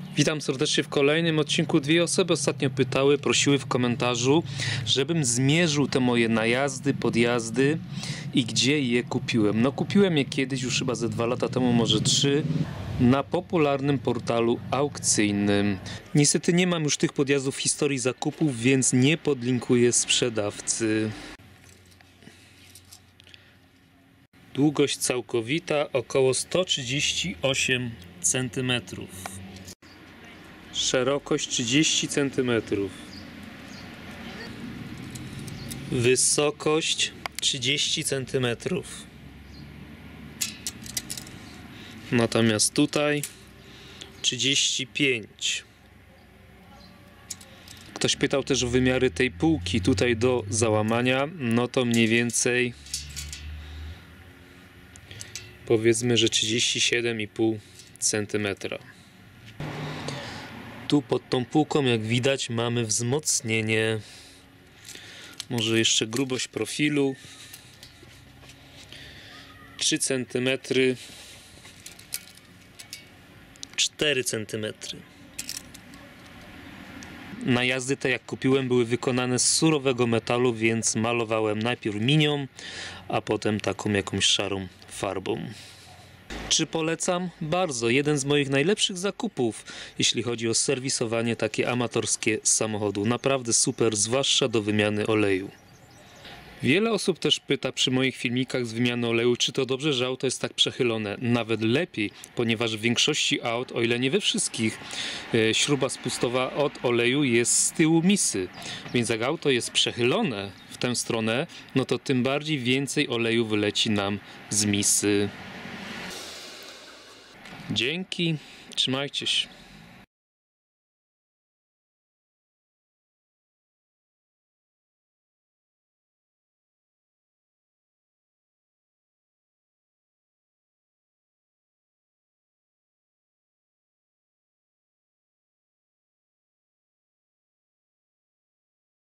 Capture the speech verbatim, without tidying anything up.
Witam serdecznie w kolejnym odcinku. Dwie osoby ostatnio pytały, prosiły w komentarzu, żebym zmierzył te moje najazdy, podjazdy i gdzie je kupiłem. No kupiłem je kiedyś, już chyba ze dwa lata temu, może trzy, na popularnym portalu aukcyjnym. Niestety nie mam już tych podjazdów w historii zakupów, więc nie podlinkuję sprzedawcy. Długość całkowita około sto trzydzieści osiem centymetrów. Szerokość trzydzieści centymetrów. Wysokość trzydzieści centymetrów. Natomiast tutaj trzydzieści pięć. Ktoś pytał też o wymiary tej półki tutaj do załamania. No to mniej więcej powiedzmy, że trzydzieści siedem i pół centymetra. Tu pod tą półką, jak widać, mamy wzmocnienie. Może jeszcze grubość profilu. trzy centymetry. cztery centymetry. Najazdy te, jak kupiłem, były wykonane z surowego metalu, więc malowałem najpierw minią, a potem taką jakąś szarą farbą. Czy polecam? Bardzo. Jeden z moich najlepszych zakupów, jeśli chodzi o serwisowanie takie amatorskie samochodu. Naprawdę super, zwłaszcza do wymiany oleju. Wiele osób też pyta przy moich filmikach z wymiany oleju, czy to dobrze, że auto jest tak przechylone. Nawet lepiej, ponieważ w większości aut, o ile nie we wszystkich, śruba spustowa od oleju jest z tyłu misy. Więc jak auto jest przechylone w tę stronę, no to tym bardziej więcej oleju wyleci nam z misy. Dzięki, trzymajcie się.